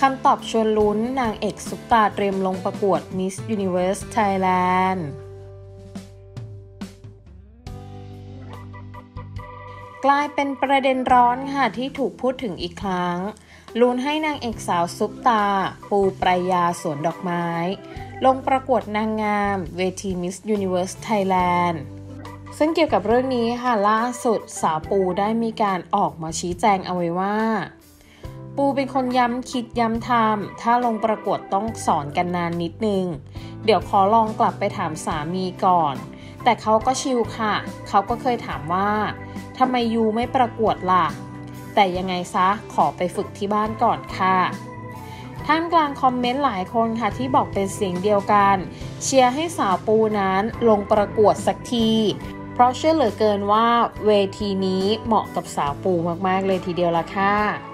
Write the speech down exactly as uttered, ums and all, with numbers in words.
คำตอบชวนลุ้นนางเอกซุปตาเตรียมลงประกวด Miss Universe Thailand กลายเป็นประเด็นร้อนค่ะที่ถูกพูดถึงอีกครั้งลุ้นให้นางเอกสาวซุปตาปูปรายาสวนดอกไม้ลงประกวดนางงามเวที Miss Universe Thailand ซึ่งเกี่ยวกับเรื่องนี้ค่ะล่าสุดสาวปูได้มีการออกมาชี้แจงเอาไว้ว่าปูเป็นคนย้ำคิดย้ำทำถ้าลงประกวดต้องสอนกันนานนิดนึงเดี๋ยวขอลองกลับไปถามสามีก่อนแต่เขาก็ชิลค่ะเขาก็เคยถามว่าทำไมยูไม่ประกวดล่ะแต่ยังไงซะขอไปฝึกที่บ้านก่อนค่ะท่ามกลางคอมเมนต์หลายคนค่ะที่บอกเป็นเสียงเดียวกันเชียร์ให้สาวปูนั้นลงประกวดสักทีเพราะเชื่อเหลือเกินว่าเวทีนี้เหมาะกับสาวปูมากๆเลยทีเดียวละค่ะ